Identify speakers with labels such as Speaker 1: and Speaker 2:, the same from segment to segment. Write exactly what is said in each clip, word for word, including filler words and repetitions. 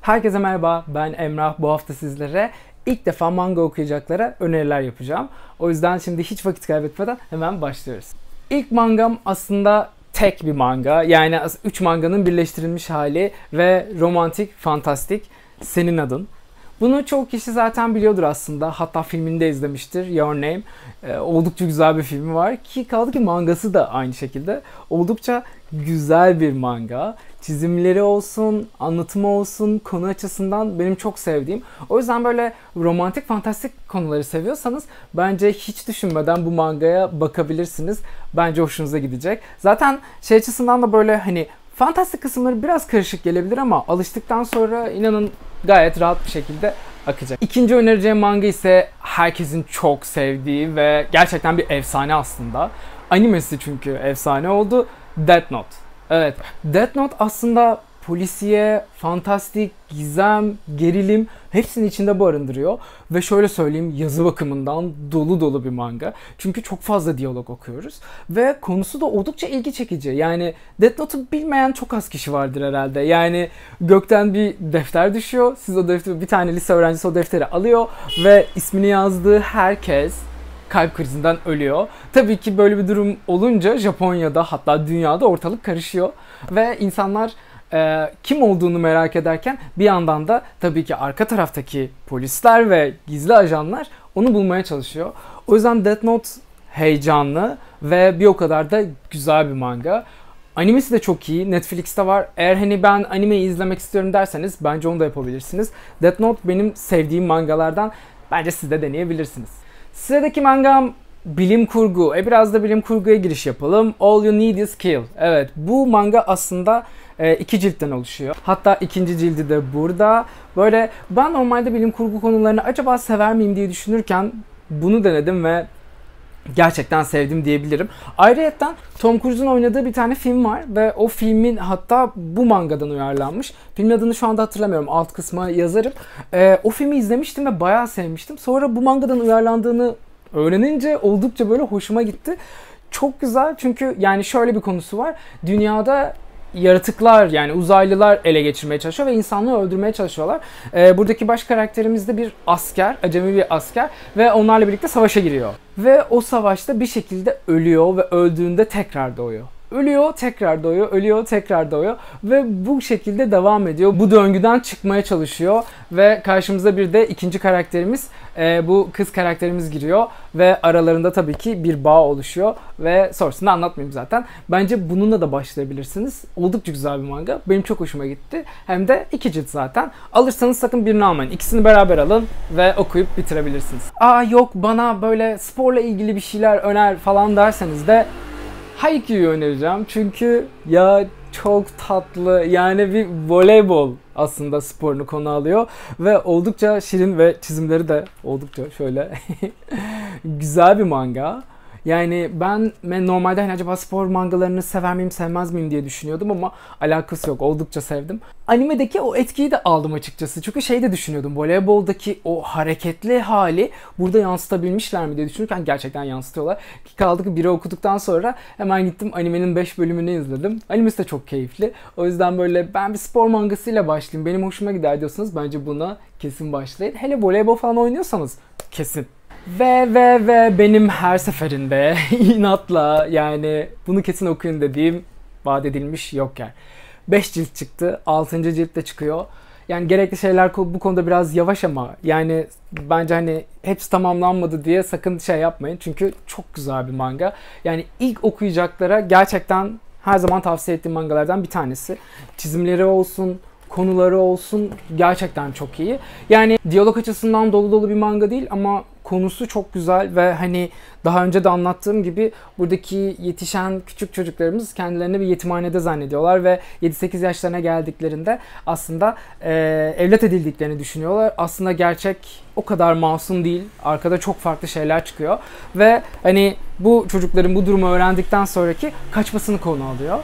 Speaker 1: Herkese merhaba, ben Emrah. Bu hafta sizlere ilk defa manga okuyacaklara öneriler yapacağım. O yüzden şimdi hiç vakit kaybetmeden hemen başlıyoruz. İlk mangam aslında tek bir manga. Yani üç manganın birleştirilmiş hali ve romantik, fantastik. Senin Adın. Bunu çoğu kişi zaten biliyordur aslında. Hatta filmini de izlemiştir. Your Name. Ee, oldukça güzel bir filmi var ki kaldı ki mangası da aynı şekilde. Oldukça güzel bir manga. Çizimleri olsun, anlatımı olsun, konu açısından benim çok sevdiğim. O yüzden böyle romantik, fantastik konuları seviyorsanız bence hiç düşünmeden bu mangaya bakabilirsiniz. Bence hoşunuza gidecek. Zaten şey açısından da böyle hani fantastik kısımları biraz karışık gelebilir ama alıştıktan sonra inanın gayet rahat bir şekilde akacak. İkinci önereceğim manga ise herkesin çok sevdiği ve gerçekten bir efsane aslında. Animesi çünkü efsane oldu. Death Note. Evet, Death Note aslında polisiye, fantastik, gizem, gerilim hepsini içinde barındırıyor. Ve şöyle söyleyeyim, yazı bakımından dolu dolu bir manga. Çünkü çok fazla diyalog okuyoruz. Ve konusu da oldukça ilgi çekici. Yani Death Note'u bilmeyen çok az kişi vardır herhalde. Yani gökten bir defter düşüyor. Siz o defteri, bir tane lise öğrencisi o defteri alıyor. Ve ismini yazdığı herkes kalp krizinden ölüyor. Tabii ki böyle bir durum olunca Japonya'da hatta dünyada ortalık karışıyor. Ve insanlar e, kim olduğunu merak ederken bir yandan da tabii ki arka taraftaki polisler ve gizli ajanlar onu bulmaya çalışıyor. O yüzden Death Note heyecanlı ve bir o kadar da güzel bir manga. Animesi de çok iyi. Netflix'te var. Eğer hani ben animeyi izlemek istiyorum derseniz bence onu da yapabilirsiniz. Death Note benim sevdiğim mangalardan. Bence siz de deneyebilirsiniz. Sıradaki mangam bilim kurgu. E biraz da bilim kurguya giriş yapalım. All You Need Is Kill. Evet, bu manga aslında e, iki ciltten oluşuyor. Hatta ikinci cildi de burada. Böyle ben normalde bilim kurgu konularını acaba sever miyim diye düşünürken bunu denedim ve gerçekten sevdim diyebilirim. Ayrıca Tom Cruise'un oynadığı bir tane film var ve o filmin hatta bu mangadan uyarlanmış. Filmin adını şu anda hatırlamıyorum. Alt kısma yazarım. Ee, o filmi izlemiştim ve bayağı sevmiştim. Sonra bu mangadan uyarlandığını öğrenince oldukça böyle hoşuma gitti. Çok güzel çünkü yani şöyle bir konusu var. Dünyada yaratıklar yani uzaylılar ele geçirmeye çalışıyor ve insanlığı öldürmeye çalışıyorlar. Ee, buradaki baş karakterimiz de bir asker, acemi bir asker ve onlarla birlikte savaşa giriyor. Ve o savaşta bir şekilde ölüyor ve öldüğünde tekrar doğuyor. Ölüyor, tekrar doğuyor, ölüyor, tekrar doğuyor ve bu şekilde devam ediyor. Bu döngüden çıkmaya çalışıyor ve karşımıza bir de ikinci karakterimiz, e, bu kız karakterimiz giriyor ve aralarında tabii ki bir bağ oluşuyor ve sonrasında anlatmayayım zaten. Bence bununla da başlayabilirsiniz. Oldukça güzel bir manga. Benim çok hoşuma gitti. Hem de iki cilt zaten. Alırsanız sakın birini almayın. İkisini beraber alın ve okuyup bitirebilirsiniz. Aa yok bana böyle sporla ilgili bir şeyler öner falan derseniz de Haikyuu'yu önereceğim çünkü ya çok tatlı yani bir voleybol aslında sporunu konu alıyor ve oldukça şirin ve çizimleri de oldukça şöyle güzel bir manga. Yani ben, ben normalde hani acaba spor mangalarını sever miyim sevmez miyim diye düşünüyordum ama alakası yok. Oldukça sevdim. Animedeki o etkiyi de aldım açıkçası. Çünkü şey de düşünüyordum. Voleyboldaki o hareketli hali burada yansıtabilmişler mi diye düşünürken gerçekten yansıtıyorlar. Ki kaldı ki biri okuduktan sonra hemen gittim animenin beş bölümünü izledim. Animesi de çok keyifli. O yüzden böyle ben bir spor mangasıyla başlayayım. Benim hoşuma gider diyorsanız bence buna kesin başlayın. Hele voleybol falan oynuyorsanız kesin. Ve ve ve benim her seferinde inatla yani bunu kesin okuyun dediğim vaat edilmiş yok yer. beş cilt çıktı. altıncı cilt de çıkıyor. Yani gerekli şeyler bu konuda biraz yavaş ama yani bence hani hepsi tamamlanmadı diye sakın şey yapmayın. Çünkü çok güzel bir manga. Yani ilk okuyacaklara gerçekten her zaman tavsiye ettiğim mangalardan bir tanesi. Çizimleri olsun, konuları olsun gerçekten çok iyi. Yani diyalog açısından dolu dolu bir manga değil ama konusu çok güzel ve hani daha önce de anlattığım gibi buradaki yetişen küçük çocuklarımız kendilerini bir yetimhanede zannediyorlar ve yedi sekiz yaşlarına geldiklerinde aslında e, evlat edildiklerini düşünüyorlar. Aslında gerçek o kadar masum değil. Arkada çok farklı şeyler çıkıyor ve hani bu çocukların bu durumu öğrendikten sonraki kaçmasını konu alıyor.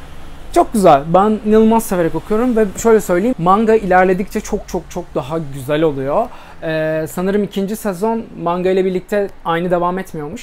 Speaker 1: Çok güzel. Ben inanılmaz severek okuyorum ve şöyle söyleyeyim. Manga ilerledikçe çok çok çok daha güzel oluyor. Ee, sanırım ikinci sezon manga ile birlikte aynı devam etmiyormuş.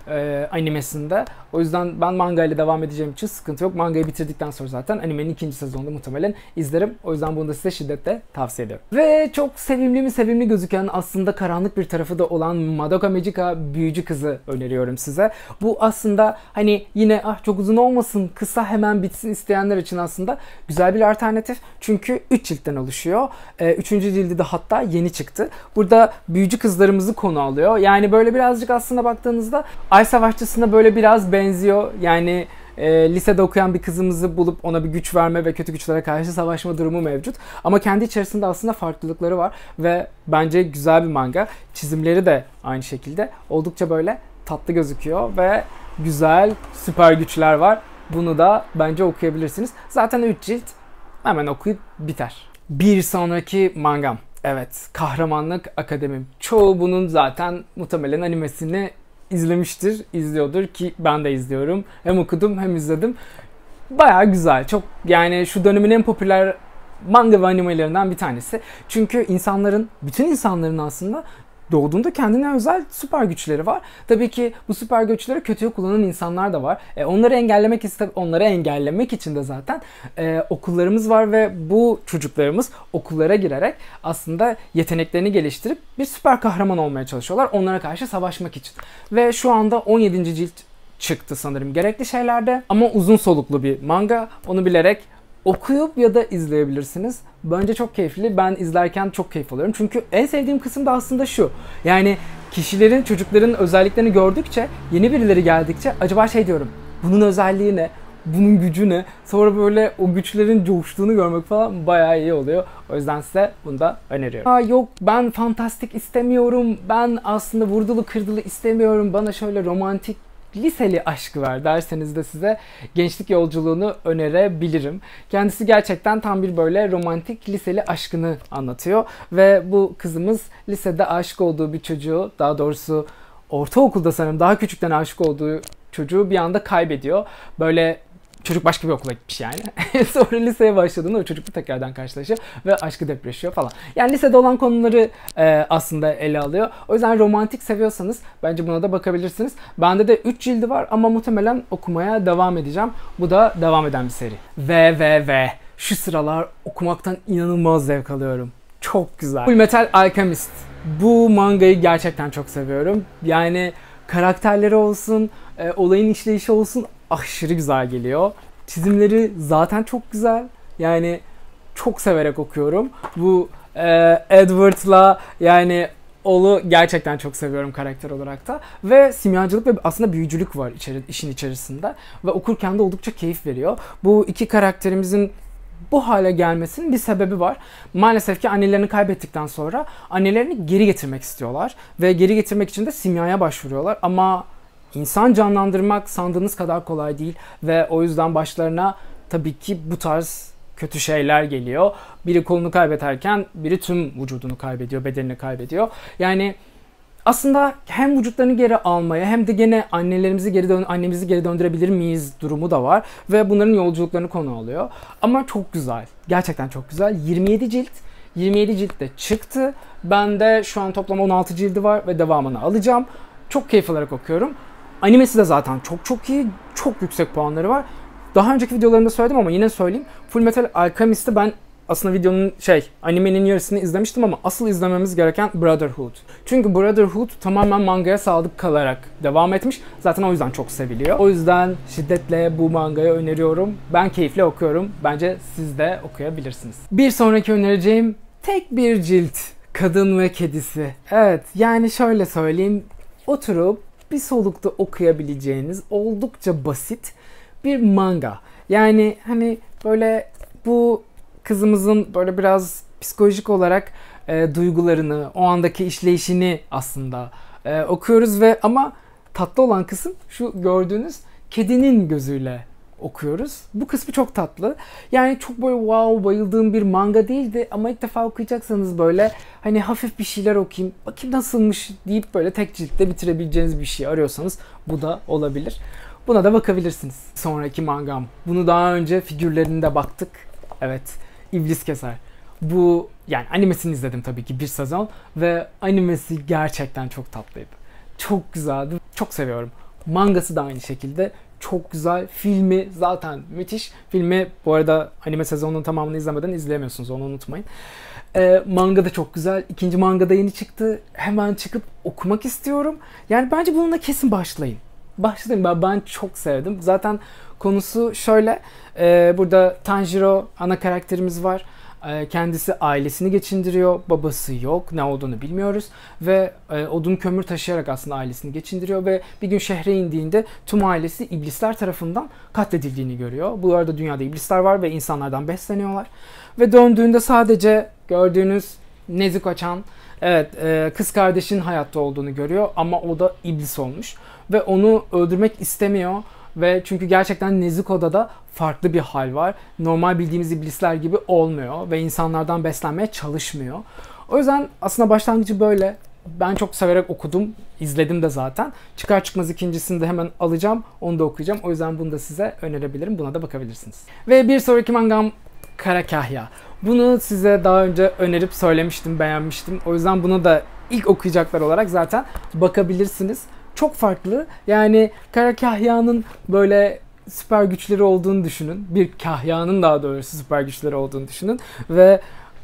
Speaker 1: e, animesinde. O yüzden ben manga ile devam edeceğim için sıkıntı yok. Mangayı bitirdikten sonra zaten animenin ikinci sezonunda muhtemelen izlerim. O yüzden bunu da size şiddetle tavsiye ediyorum. Ve çok sevimli mi sevimli gözüken, aslında karanlık bir tarafı da olan Madoka Magica Büyücü Kızı öneriyorum size. Bu aslında hani yine ah çok uzun olmasın, kısa hemen bitsin isteyenler için aslında güzel bir alternatif. Çünkü üç ciltten oluşuyor. Ee, üçüncü cildi de hatta yeni çıktı. Burada büyücü kızlarımızı konu alıyor. Yani böyle birazcık aslında baktığınızda Ay Savaşçısı'na böyle biraz benziyor. Yani e, lisede okuyan bir kızımızı bulup ona bir güç verme ve kötü güçlere karşı savaşma durumu mevcut. Ama kendi içerisinde aslında farklılıkları var ve bence güzel bir manga. Çizimleri de aynı şekilde oldukça böyle tatlı gözüküyor ve güzel süper güçler var. Bunu da bence okuyabilirsiniz. Zaten üç cilt, hemen okuyup biter. Bir sonraki mangam. Evet, Kahramanlık Akademim. Çoğu bunun zaten muhtemelen animesini izlemiştir, izliyordur ki ben de izliyorum. Hem okudum hem izledim. Bayağı güzel. Çok yani şu dönemin en popüler manga ve animelerinden bir tanesi. Çünkü insanların, bütün insanların aslında doğduğunda kendine özel süper güçleri var. Tabii ki bu süper güçleri kötüye kullanan insanlar da var. E, onları engellemek iste onları engellemek için de zaten e, okullarımız var ve bu çocuklarımız okullara girerek aslında yeteneklerini geliştirip bir süper kahraman olmaya çalışıyorlar. Onlara karşı savaşmak için. Ve şu anda on yedinci cilt çıktı sanırım gerekli şeylerde. Ama uzun soluklu bir manga. Onu bilerek okuyup ya da izleyebilirsiniz. Bence çok keyifli. Ben izlerken çok keyif alıyorum. Çünkü en sevdiğim kısım da aslında şu. Yani kişilerin, çocukların özelliklerini gördükçe, yeni birileri geldikçe acaba şey diyorum. Bunun özelliği ne? Bunun gücü ne? Sonra böyle o güçlerin coştuğunu görmek falan bayağı iyi oluyor. O yüzden size bunu da öneriyorum. Aa yok ben fantastik istemiyorum. Ben aslında vurdulu kırdılı istemiyorum. Bana şöyle romantik liseli aşkı var derseniz de size Gençlik Yolculuğunu önerebilirim. Kendisi gerçekten tam bir böyle romantik liseli aşkını anlatıyor. Ve bu kızımız lisede aşık olduğu bir çocuğu, daha doğrusu ortaokulda sanırım daha küçükten aşık olduğu çocuğu bir anda kaybediyor. Böyle çocuk başka bir okula gitmiş yani. Sonra liseye başladığında o çocukla tekrardan karşılaşıyor ve aşkı depreşiyor falan. Yani lisede olan konuları e, aslında ele alıyor. O yüzden romantik seviyorsanız bence buna da bakabilirsiniz. Bende de üç cildi var ama muhtemelen okumaya devam edeceğim. Bu da devam eden bir seri. Ve ve ve şu sıralar okumaktan inanılmaz zevk alıyorum. Çok güzel. Fullmetal Alchemist. Bu mangayı gerçekten çok seviyorum. Yani karakterleri olsun, e, olayın işleyişi olsun aşırı güzel geliyor. Çizimleri zaten çok güzel. Yani çok severek okuyorum. Bu e, Edward'la yani Ol'u gerçekten çok seviyorum karakter olarak da. Ve simyancılık ve aslında büyücülük var içeri, işin içerisinde. Ve okurken de oldukça keyif veriyor. Bu iki karakterimizin bu hale gelmesinin bir sebebi var. Maalesef ki annelerini kaybettikten sonra annelerini geri getirmek istiyorlar. Ve geri getirmek için de simyaya başvuruyorlar. Ama İnsan canlandırmak sandığınız kadar kolay değil ve o yüzden başlarına tabii ki bu tarz kötü şeyler geliyor. Biri kolunu kaybederken biri tüm vücudunu kaybediyor, bedenini kaybediyor. Yani aslında hem vücutlarını geri almaya hem de gene annelerimizi geri dön annemizi geri döndürebilir miyiz durumu da var ve bunların yolculuklarını konu alıyor. Ama çok güzel. Gerçekten çok güzel. yirmi yedi cilt. yirmi yedi cilt de çıktı. Ben de şu an toplam on altı cildi var ve devamını alacağım. Çok keyif alarak okuyorum. Animesi de zaten çok çok iyi. Çok yüksek puanları var. Daha önceki videolarımda söyledim ama yine söyleyeyim. Fullmetal Alchemist'i ben aslında videonun şey animenin yarısını izlemiştim ama asıl izlememiz gereken Brotherhood. Çünkü Brotherhood tamamen mangaya sadık kalarak devam etmiş. Zaten o yüzden çok seviliyor. O yüzden şiddetle bu mangayı öneriyorum. Ben keyifle okuyorum. Bence siz de okuyabilirsiniz. Bir sonraki önereceğim tek bir cilt. Kadın ve Kedisi. Evet yani şöyle söyleyeyim. Oturup bir solukta okuyabileceğiniz oldukça basit bir manga. Yani hani böyle bu kızımızın böyle biraz psikolojik olarak e, duygularını, o andaki işleyişini aslında e, okuyoruz ve ama tatlı olan kısım şu gördüğünüz kedinin gözüyle okuyoruz. Bu kısmı çok tatlı. Yani çok böyle wow bayıldığım bir manga değildi ama ilk defa okuyacaksanız böyle hani hafif bir şeyler okuyayım, bakayım nasılmış deyip böyle tek ciltte bitirebileceğiniz bir şey arıyorsanız bu da olabilir. Buna da bakabilirsiniz. Sonraki mangam. Bunu daha önce figürlerinde baktık. Evet. İblis Keser. Bu yani animesini izledim tabii ki bir sezon ve animesi gerçekten çok tatlıydı. Çok güzeldi. Çok seviyorum. Mangası da aynı şekilde çok güzel. Filmi zaten müthiş. Filmi bu arada anime sezonunun tamamını izlemeden izleyemiyorsunuz, onu unutmayın. Ee, manga da çok güzel. İkinci manga da yeni çıktı. Hemen çıkıp okumak istiyorum. Yani bence bununla kesin başlayın. Başlayın. Ben, ben çok sevdim. Zaten konusu şöyle. E, burada Tanjiro ana karakterimiz var. E, kendisi ailesini geçindiriyor. Babası yok. Ne olduğunu bilmiyoruz. Ve e, odun kömür taşıyarak aslında ailesini geçindiriyor. Ve bir gün şehre indiğinde tüm ailesi iblisler tarafından katledildiğini görüyor. Bu arada dünyada iblisler var ve insanlardan besleniyorlar. Ve döndüğünde sadece gördüğünüz Nezuko-chan, evet, e, kız kardeşinin hayatta olduğunu görüyor ama o da iblis olmuş ve onu öldürmek istemiyor ve çünkü gerçekten Nezuko'da da farklı bir hal var. Normal bildiğimiz iblisler gibi olmuyor ve insanlardan beslenmeye çalışmıyor. O yüzden aslında başlangıcı böyle. Ben çok severek okudum, izledim de zaten. Çıkar çıkmaz ikincisini de hemen alacağım, onu da okuyacağım. O yüzden bunu da size önerebilirim, buna da bakabilirsiniz. Ve bir sonraki mangam Kara Kahya. Bunu size daha önce önerip söylemiştim, beğenmiştim. O yüzden bunu da ilk okuyacaklar olarak zaten bakabilirsiniz. Çok farklı. Yani Kara Kahya'nın böyle süper güçleri olduğunu düşünün. Bir kahyanın daha doğrusu süper güçleri olduğunu düşünün. Ve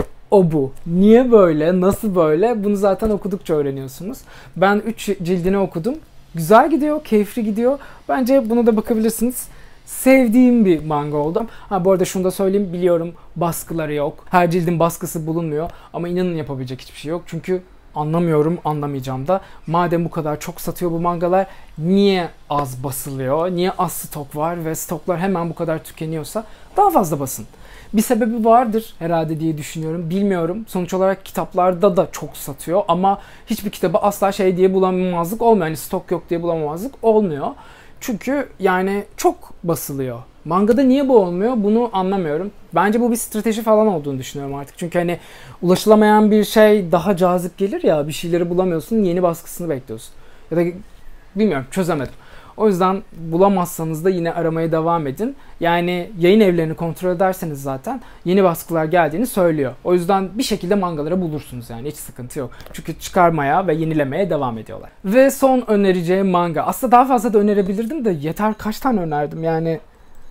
Speaker 1: o bu. Niye böyle? Nasıl böyle? Bunu zaten okudukça öğreniyorsunuz. Ben üç cildini okudum. Güzel gidiyor, keyifli gidiyor. Bence buna da bakabilirsiniz. Sevdiğim bir manga oldu. Ha, bu arada şunu da söyleyeyim, biliyorum baskıları yok. Her cildin baskısı bulunmuyor. Ama inanın yapabilecek hiçbir şey yok. Çünkü anlamıyorum, anlamayacağım da. Madem bu kadar çok satıyor bu mangalar, niye az basılıyor? Niye az stok var ve stoklar hemen bu kadar tükeniyorsa daha fazla basın. Bir sebebi vardır herhalde diye düşünüyorum. Bilmiyorum. Sonuç olarak kitaplarda da çok satıyor ama hiçbir kitabı asla şey diye bulamamazlık olmuyor. Yani stok yok diye bulamamazlık olmuyor. Çünkü yani çok basılıyor. Mangada niye bu olmuyor? Bunu anlamıyorum. Bence bu bir strateji falan olduğunu düşünüyorum artık. Çünkü hani ulaşılamayan bir şey daha cazip gelir ya. Bir şeyleri bulamıyorsun, yeni baskısını bekliyorsun. Ya da bilmiyorum, çözemedim. O yüzden bulamazsanız da yine aramaya devam edin. Yani yayın evlerini kontrol ederseniz zaten yeni baskılar geldiğini söylüyor. O yüzden bir şekilde mangaları bulursunuz yani, hiç sıkıntı yok. Çünkü çıkarmaya ve yenilemeye devam ediyorlar. Ve son önereceğim manga. Aslında daha fazla da önerebilirdim de yeter, kaç tane önerdim yani.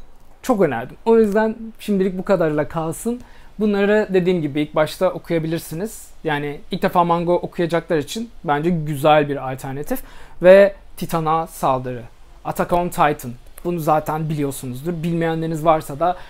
Speaker 1: Çok önerdim. O yüzden şimdilik bu kadarla kalsın. Bunları dediğim gibi ilk başta okuyabilirsiniz. Yani ilk defa manga okuyacaklar için bence güzel bir alternatif. Ve Titan'a Saldırı. Attack on Titan. Bunu zaten biliyorsunuzdur. Bilmeyenleriniz varsa da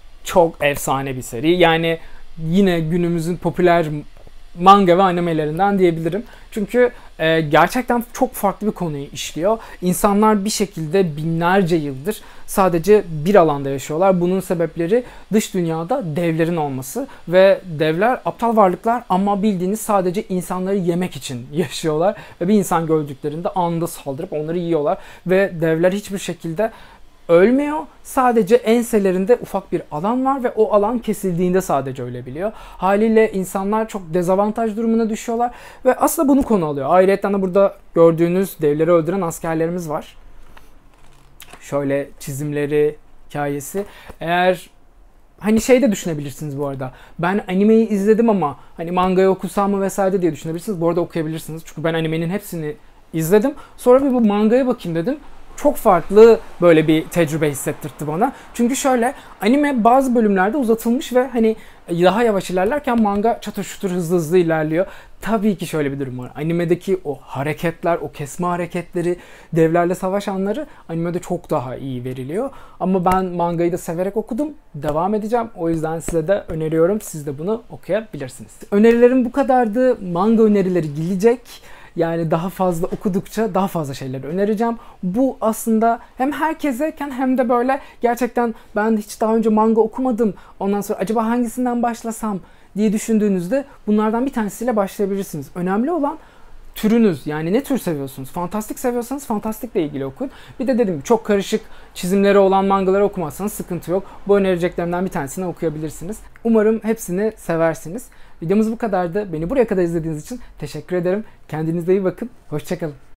Speaker 1: çok efsane bir seri. Yani yine günümüzün popüler manga ve animelerinden diyebilirim. Çünkü e, gerçekten çok farklı bir konuyu işliyor. İnsanlar bir şekilde binlerce yıldır sadece bir alanda yaşıyorlar. Bunun sebepleri dış dünyada devlerin olması ve devler aptal varlıklar ama bildiğiniz sadece insanları yemek için yaşıyorlar ve bir insan gördüklerinde anında saldırıp onları yiyorlar ve devler hiçbir şekilde ölmüyor. Sadece enselerinde ufak bir alan var ve o alan kesildiğinde sadece ölebiliyor. Haliyle insanlar çok dezavantaj durumuna düşüyorlar ve aslında bunu konu alıyor. Ayrıca de burada gördüğünüz devleri öldüren askerlerimiz var. Şöyle çizimleri, hikayesi. Eğer hani şey de düşünebilirsiniz bu arada. Ben animeyi izledim ama hani mangayı okusam mı vesaire diye düşünebilirsiniz. Bu arada okuyabilirsiniz. Çünkü ben animenin hepsini izledim. Sonra bir bu mangaya bakayım dedim. Çok farklı böyle bir tecrübe hissettirdi bana. Çünkü şöyle, anime bazı bölümlerde uzatılmış ve hani daha yavaş ilerlerken manga çatır çutur hızlı hızlı ilerliyor. Tabii ki şöyle bir durum var. Animedeki o hareketler, o kesme hareketleri, devlerle savaş anları animede çok daha iyi veriliyor. Ama ben mangayı da severek okudum. Devam edeceğim. O yüzden size de öneriyorum. Siz de bunu okuyabilirsiniz. Önerilerim bu kadardı. Manga önerileri gelecek. Yani daha fazla okudukça daha fazla şeyler önereceğim. Bu aslında hem herkeseyken hem de böyle gerçekten ben hiç daha önce manga okumadım, ondan sonra acaba hangisinden başlasam diye düşündüğünüzde bunlardan bir tanesiyle başlayabilirsiniz. Önemli olan türünüz, yani ne tür seviyorsunuz? Fantastik seviyorsanız fantastikle ilgili okuyun. Bir de dedim çok karışık çizimleri olan mangaları okumazsanız sıkıntı yok. Bu önereceklerimden bir tanesini okuyabilirsiniz. Umarım hepsini seversiniz. Videomuz bu kadardı. Beni buraya kadar izlediğiniz için teşekkür ederim. Kendinize iyi bakın. Hoşça kalın.